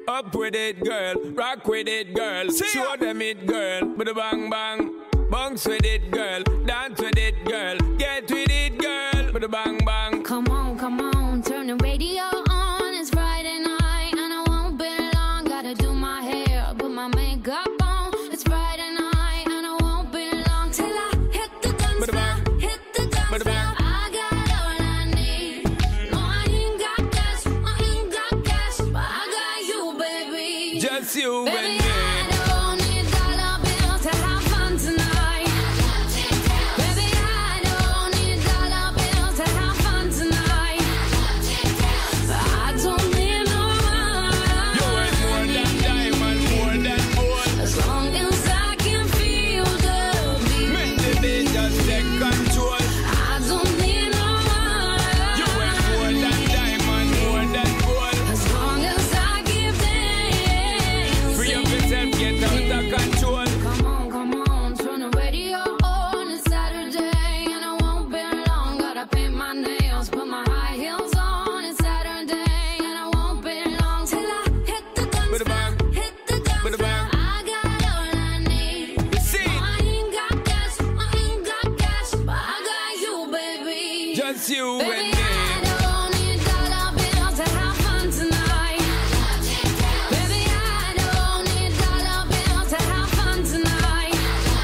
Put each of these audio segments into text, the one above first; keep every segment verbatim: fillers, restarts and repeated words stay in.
Up with it, girl. Rock with it, girl. See Show ya. Them it, girl. But the bang bang. Bounce with it, girl. Dance with it, girl. Get with it, girl. But the bang bang. Come on, come on. Turn the radio on. It's Friday night and I won't be long. Gotta do my hair, put my makeup on. It's Friday night and I won't be long till I hit the dance floor. Hit the dance floor. I got all I need. No, I ain't got cash. I ain't got cash, but I got you, baby. Just you baby, and me. I don't need dollar bills to have fun tonight. Baby, I don't need dollar bills to have fun tonight. I don't need no money. You worth more than diamond, more than gold. As long as I can feel the beat. Make the beat just take control. I don't need no money. You worth more than diamond, more than gold. As long as I give thanks. Free up yourself, get out of control. Come on, come on, turn the radio on. It's Saturday and I won't be long. Gotta paint my nails, put my high heels on. It's Saturday and I won't be long till I hit the dance With a bang. floor. Hit the dance With a floor. bang. I got all I need. You see? No, I ain't got cash, I ain't got cash, but I got you, baby. Just you and Baby, me. I don't need dollar bills to have fun tonight. Baby, I don't need dollar bills to have fun tonight.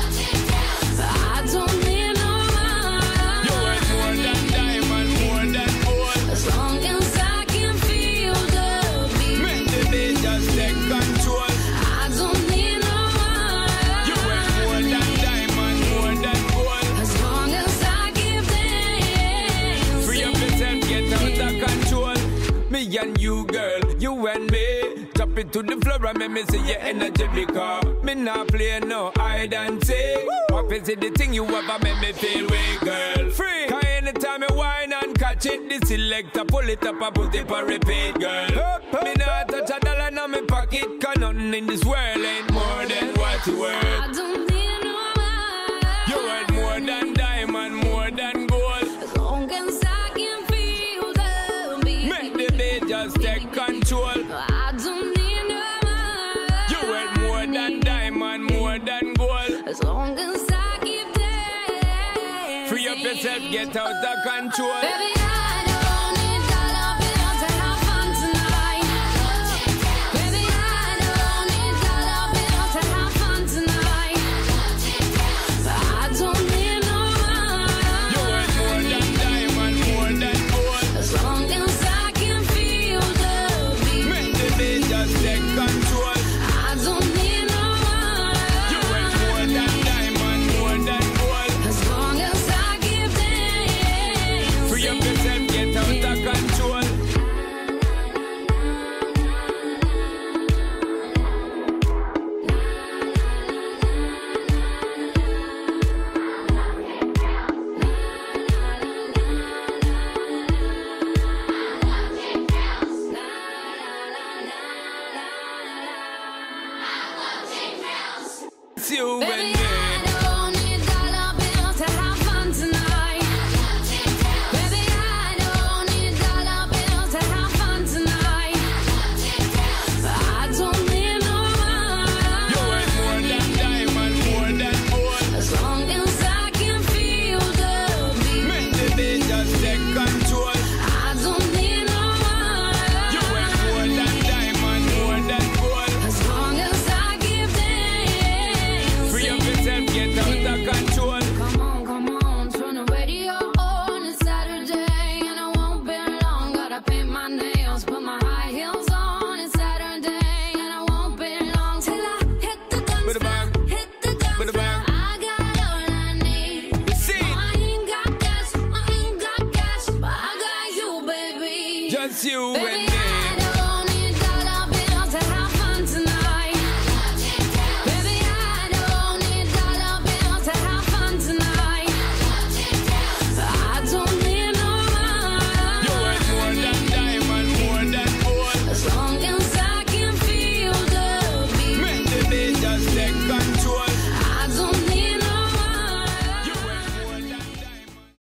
I don't need no money. You worth more than diamond, more than gold. As long as I can feel the beat. Make the beat just take control. I don't need no money. You worth more than diamond, more than gold. As long as I give thanks. Free up yourself, get out of control. Me and you, girl, you and me. Drop it to the floor and make me see your energy because me not play no hide and seek. What is it the thing you ever make me feel way, girl? Free. Cause anytime you whine and catch it, the selector pull it up and put it on repeat, girl. Me not touch a dollar in my pocket, cause nothing in this world ain't more than what you worth. I don't need no money. You worth more than diamond, more than gold. As long as I can feel the beat. Make the beat just take control. I don't need no money. You worth more than diamond, more than gold. As long as I give thanks. Free up yourself, get out of control. Baby, I don't need dollar bills to have fun tonight. Baby, I don't need dollar bills to have fun tonight. I don't need no money. You worth more than diamond, more than gold. As long as I can feel the beat. Make the beat just take control. I don't need no money. You worth more than diamond, more than gold. As long as I give thanks. Free up yourself, get out of control. It's you and Baby, me. I don't need dollar bills to have fun tonight. Baby, I don't need dollar bills to have fun tonight. I don't need no You money. worth more than diamond, more than gold. As long as I can feel the beat. Make the beat just take control. I don't need no money. You worth more than diamond, more than gold. As long as I give thanks. Free up yourself, get out of control. Come on, come on, turn the radio on. It's Saturday and I won't be long. Gotta paint my nails, put my high heels on. It's Saturday and I won't be long till I hit the dance With a bang. floor. Hit the dance With a floor. bang. I got all I need. You see? No, I ain't got cash, I ain't got cash, but I got you, baby. Just you Baby, and me.